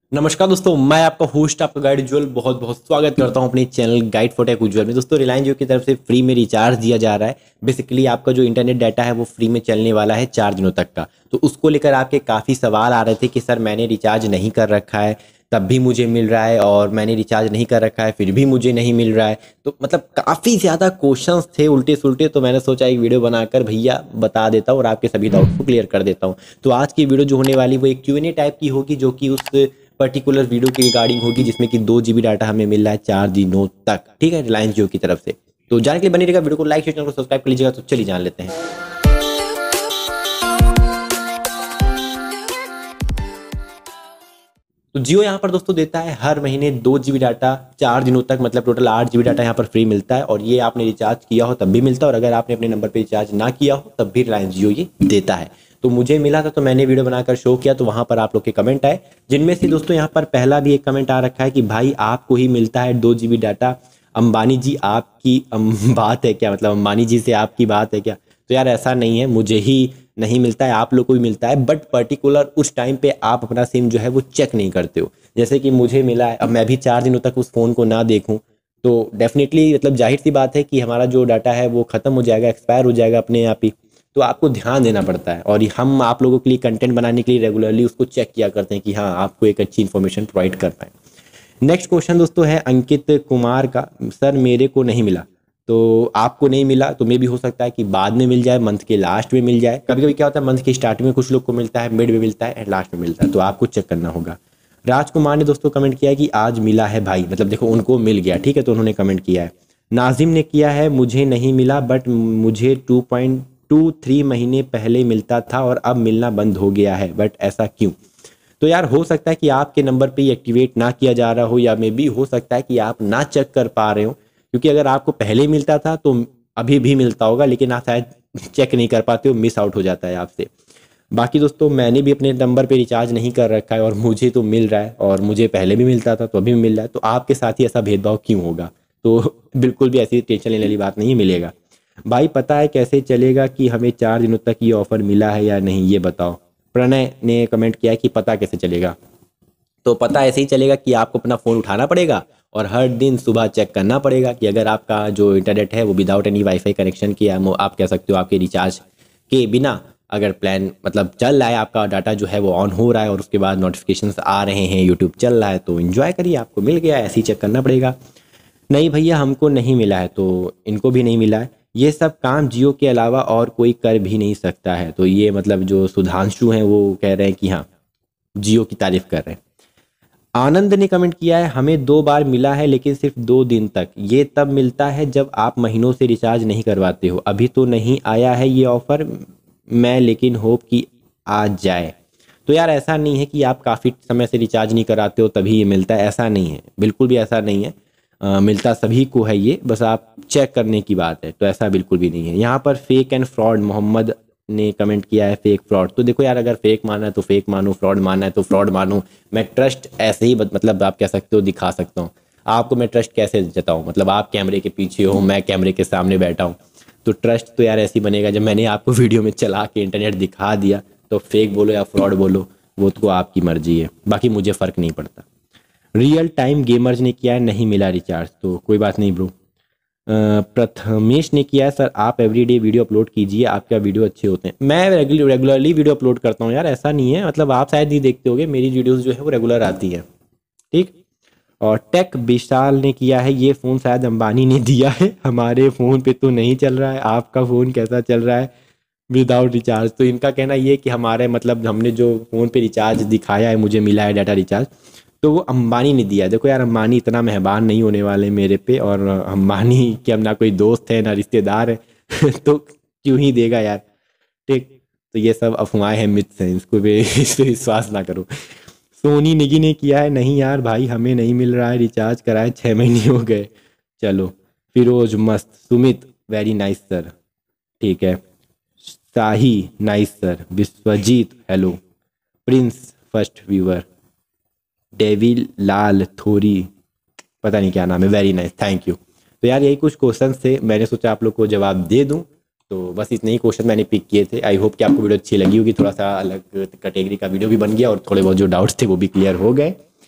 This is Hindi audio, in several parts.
नमस्कार दोस्तों, मैं आपका होस्ट आपका गाइड उज्ज्वल बहुत बहुत स्वागत करता हूं अपने channel guide for tech Ujjwal में। दोस्तों, रिलायंस जियो की तरफ से फ्री में रिचार्ज दिया जा रहा है। बेसिकली आपका जो इंटरनेट डाटा है वो फ्री में चलने वाला है 4 दिनों तक का। तो उसको लेकर आपके काफ़ी सवाल आ रहे थे कि सर मैंने रिचार्ज नहीं कर रखा है तब भी मुझे मिल रहा है, और मैंने रिचार्ज नहीं कर रखा है फिर भी मुझे नहीं मिल रहा है। तो मतलब काफ़ी ज़्यादा क्वेश्चंस थे उल्टे सुलटे, तो मैंने सोचा एक वीडियो बनाकर भैया बता देता हूँ और आपके सभी डाउट्स को क्लियर कर देता हूँ। तो आज की वीडियो जो होने वाली वो एक Q&A टाइप की होगी, जो कि उस पर्टिकुलर वीडियो की रिगार्डिंग होगी जिसमें कि 2 GB डाटा हमें मिल रहा है 4 दिनों तक। ठीक है, रिलायंस जियो की तरफ से। तो जानने के लिए बनी रहेगा, वीडियो को लाइक शेयर चैनल को सब्सक्राइब कर लीजिएगा। तो चलिए जान लेते हैं। तो जियो यहाँ पर दोस्तों देता है हर महीने 2 GB डाटा 4 दिनों तक, मतलब टोटल 8 GB डाटा यहाँ पर फ्री मिलता है। और ये आपने रिचार्ज किया हो तब भी मिलता है, और अगर आपने अपने नंबर पे रिचार्ज ना किया हो तब भी रिलायंस जियो ये देता है। तो मुझे मिला था तो मैंने वीडियो बनाकर शो किया, तो वहां पर आप लोग के कमेंट आए, जिनमें से दोस्तों यहाँ पर पहला भी एक कमेंट आ रखा है कि भाई आपको ही मिलता है 2 GB डाटा, अंबानी जी आपकी बात है क्या, मतलब अंबानी जी से आपकी बात है क्या। तो यार ऐसा नहीं है, मुझे ही नहीं मिलता है, आप लोग को भी मिलता है, बट पर्टिकुलर उस टाइम पे आप अपना सिम जो है वो चेक नहीं करते हो। जैसे कि मुझे मिला है, अब मैं भी 4 दिनों तक उस फ़ोन को ना देखूं तो डेफिनेटली मतलब जाहिर सी बात है कि हमारा जो डाटा है वो ख़त्म हो जाएगा, एक्सपायर हो जाएगा अपने आप ही। तो आपको ध्यान देना पड़ता है, और हम आप लोगों के लिए कंटेंट बनाने के लिए रेगुलरली उसको चेक किया करते हैं कि हाँ आपको एक अच्छी इन्फॉर्मेशन प्रोवाइड कर पाए। नेक्स्ट क्वेश्चन दोस्तों है अंकित कुमार का, सर मेरे को नहीं मिला। तो आपको नहीं मिला तो मे भी हो सकता है कि बाद में मिल जाए, मंथ के लास्ट में मिल जाए। कभी कभी क्या होता है, मंथ के स्टार्ट में कुछ लोग को मिलता है, मिड में मिलता है एंड लास्ट में मिलता है, तो आपको चेक करना होगा। राजकुमार ने दोस्तों कमेंट किया है कि आज मिला है भाई, मतलब देखो उनको मिल गया, ठीक है, तो उन्होंने कमेंट किया है। नाजिम ने किया है मुझे नहीं मिला, बट मुझे 2.23 महीने पहले मिलता था और अब मिलना बंद हो गया है, बट ऐसा क्यों। तो यार हो सकता है कि आपके नंबर पे ये एक्टिवेट ना किया जा रहा हो, या मे बी हो सकता है कि आप ना चेक कर पा रहे हो, क्योंकि अगर आपको पहले मिलता था तो अभी भी मिलता होगा, लेकिन आप शायद चेक नहीं कर पाते हो, मिस आउट हो जाता है आपसे। बाकी दोस्तों मैंने भी अपने नंबर पे रिचार्ज नहीं कर रखा है और मुझे तो मिल रहा है, और मुझे पहले भी मिलता था तो अभी भी मिल रहा है, तो आपके साथ ही ऐसा भेदभाव क्यों होगा। तो बिल्कुल भी ऐसी टेंशन लेने वाली बात नहीं है, मिलेगा। भाई पता है कैसे चलेगा कि हमें 4 दिनों तक ये ऑफर मिला है या नहीं, ये बताओ। प्रणय ने कमेंट किया है कि पता कैसे चलेगा। तो पता ऐसे ही चलेगा कि आपको अपना फ़ोन उठाना पड़ेगा और हर दिन सुबह चेक करना पड़ेगा कि अगर आपका जो इंटरनेट है वो विदाउट एनी वाईफाई कनेक्शन किया, आप कह सकते हो आपके रिचार्ज के बिना अगर प्लान मतलब चल रहा है, आपका डाटा जो है वो ऑन हो रहा है और उसके बाद नोटिफिकेशंस आ रहे हैं, यूट्यूब चल रहा है, तो इन्जॉय करिए, आपको मिल गया, ऐसे ही चेक करना पड़ेगा। नहीं भैया हमको नहीं मिला है, तो इनको भी नहीं मिला है। ये सब काम जियो के अलावा और कोई कर भी नहीं सकता है। तो ये मतलब जो सुधांशु हैं वो कह रहे हैं कि हाँ जियो की तारीफ कर रहे हैं। आनंद ने कमेंट किया है हमें 2 बार मिला है लेकिन सिर्फ 2 दिन तक, ये तब मिलता है जब आप महीनों से रिचार्ज नहीं करवाते हो। अभी तो नहीं आया है ये ऑफर मैं, लेकिन होप कि आ जाए। तो यार ऐसा नहीं है कि आप काफ़ी समय से रिचार्ज नहीं कराते हो तभी ये मिलता है, ऐसा नहीं है, बिल्कुल भी ऐसा नहीं है। मिलता सभी को है ये, बस आप चेक करने की बात है, तो ऐसा बिल्कुल भी नहीं है। यहाँ पर फेक एंड फ्रॉड मोहम्मद ने कमेंट किया है फेक फ्रॉड। तो देखो यार, अगर फेक माना है तो फेक मानो, फ्रॉड माना है तो फ्रॉड मानो। मैं ट्रस्ट ऐसे ही मतलब आप कह सकते हो दिखा सकता हूँ आपको। मैं ट्रस्ट कैसे जताऊँ, मतलब आप कैमरे के पीछे हो, मैं कैमरे के सामने बैठा हूँ, तो ट्रस्ट तो यार ऐसे ही बनेगा जब मैंने आपको वीडियो में चला के इंटरनेट दिखा दिया। तो फेक बोलो या फ्रॉड बोलो वो तो आपकी मर्जी है, बाकी मुझे फ़र्क नहीं पड़ता। रियल टाइम गेमर्स ने किया है नहीं मिला रिचार्ज, तो कोई बात नहीं ब्रो। प्रथमेश ने किया है सर आप एवरीडे वीडियो अपलोड कीजिए, आपका वीडियो अच्छे होते हैं। मैं रेगुलरली वीडियो अपलोड करता हूँ यार, ऐसा नहीं है, मतलब आप शायद ही देखते होगे, मेरी वीडियोस जो है वो रेगुलर आती है। ठीक। और टेक विशाल ने किया है ये फ़ोन शायद अंबानी ने दिया है, हमारे फ़ोन पे तो नहीं चल रहा है, आपका फ़ोन कैसा चल रहा है विदाउट रिचार्ज। तो इनका कहना ये कि हमारे मतलब हमने जो फ़ोन पे रिचार्ज दिखाया है, मुझे मिला है डाटा रिचार्ज, तो वो अंबानी ने दिया। देखो यार अंबानी इतना मेहरबान नहीं होने वाले मेरे पे, और अंबानी के अब ना कोई दोस्त है ना रिश्तेदार है तो क्यों ही देगा यार। ठीक। तो ये सब अफवाहें हैं, मिथ्स हैं, इसको भी इस पे विश्वास ना करो। सोनी निगी ने किया है नहीं यार भाई हमें नहीं मिल रहा है, रिचार्ज कराए 6 महीने हो गए। चलो। फिरोज मस्त, सुमित वेरी नाइस सर, ठीक है, Shahi nice sir, Vishwajeet hello, Prince first viewer, Devil Lal थोरी पता नहीं क्या नाम है, वेरी नाइस थैंक यू। तो यार यही कुछ क्वेश्चन थे, मैंने सोचा आप लोग को जवाब दे दूं, तो बस इतने ही क्वेश्चन मैंने पिक किए थे। आई होप कि आपको वीडियो अच्छी लगी होगी, थोड़ा सा अलग कैटेगरी का वीडियो भी बन गया और थोड़े बहुत जो डाउट्स थे वो भी क्लियर हो गए।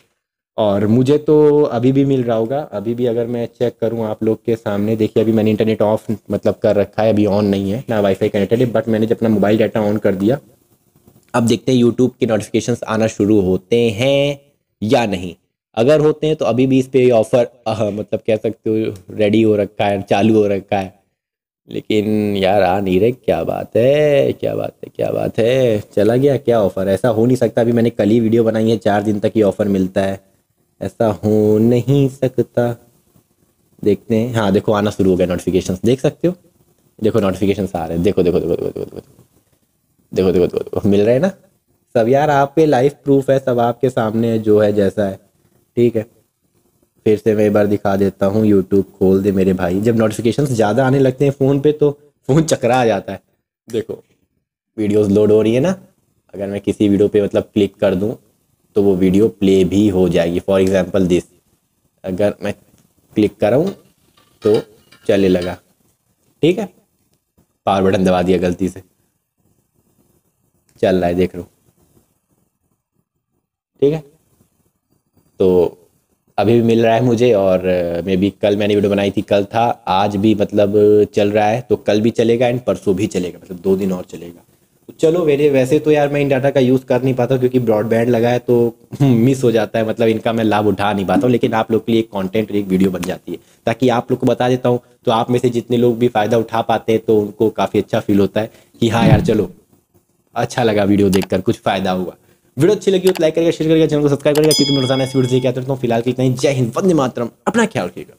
और मुझे तो अभी भी मिल रहा होगा, अभी भी अगर मैं चेक करूं आप लोग के सामने, देखिए अभी मैंने इंटरनेट ऑफ मतलब कर रखा है, अभी ऑन नहीं है ना, वाईफाई कनेक्टेड है, बट मैंने जब अपना मोबाइल डाटा ऑन कर दिया, अब देखते हैं यूट्यूब के नोटिफिकेशंस आना शुरू होते हैं या नहीं। अगर होते हैं तो अभी भी इस पे ऑफर मतलब कह सकते हो रेडी हो रखा है, चालू हो रखा है, लेकिन यार आ नहीं रहे। क्या बात है, क्या बात है, क्या बात है, चला गया क्या ऑफर? ऐसा हो नहीं सकता, अभी मैंने कल ही वीडियो बनाई है, 4 दिन तक ये ऑफर मिलता है, ऐसा हो नहीं सकता। देखते हैं, हाँ देखो आना शुरू हो गया नोटिफिकेशंस, देख सकते हो, देखो नोटिफिकेशंस आ रहे हैं, देखो देखो देखो देखो देखो देखो देखो देखो देखो देखो मिल रहे हैं ना सब यार, आप पे लाइव प्रूफ है, सब आपके सामने है जो है जैसा है, ठीक है। फिर से मैं एक बार दिखा देता हूँ, यूट्यूब खोल दे मेरे भाई। जब नोटिफिकेशंस ज़्यादा आने लगते हैं फ़ोन पे तो फ़ोन चकरा जाता है। देखो वीडियोस लोड हो रही है ना, अगर मैं किसी वीडियो पे मतलब क्लिक कर दूँ तो वो वीडियो प्ले भी हो जाएगी। फॉर एग्जांपल दिस, अगर मैं क्लिक कर रहा हूँ तो चलने लगा, ठीक है, पावर बटन दबा दिया गलती से, चल रहा है देख लो, ठीक है। तो अभी भी मिल रहा है मुझे, और मे बी कल मैंने वीडियो बनाई थी, कल था, आज भी मतलब चल रहा है, तो कल भी चलेगा एंड परसों भी चलेगा, मतलब 2 दिन और चलेगा। तो चलो मेरे वैसे तो यार मैं इन डाटा का यूज़ कर नहीं पाता क्योंकि ब्रॉडबैंड लगा है, तो मिस हो जाता है, मतलब इनका मैं लाभ उठा नहीं पाता हूँ, लेकिन आप लोग के लिए एक कंटेंट और एक वीडियो बन जाती है, ताकि आप लोग को बता देता हूँ, तो आप में से जितने लोग भी फ़ायदा उठा पाते हैं तो उनको काफ़ी अच्छा फील होता है कि हाँ यार चलो अच्छा लगा वीडियो देखकर, कुछ फायदा हुआ। वीडियो अच्छी लगी हो तो लाइक करिएगा, शेयर करिएगा, चैनल को सब्सक्राइब करिएगा, क्योंकि मैं रोजाना ऐसी वीडियो लेके आता रहता हूँ। फिलहाल के इतना ही, जय हिंद, वंदे मातरम, अपना ख्याल रखिएगा।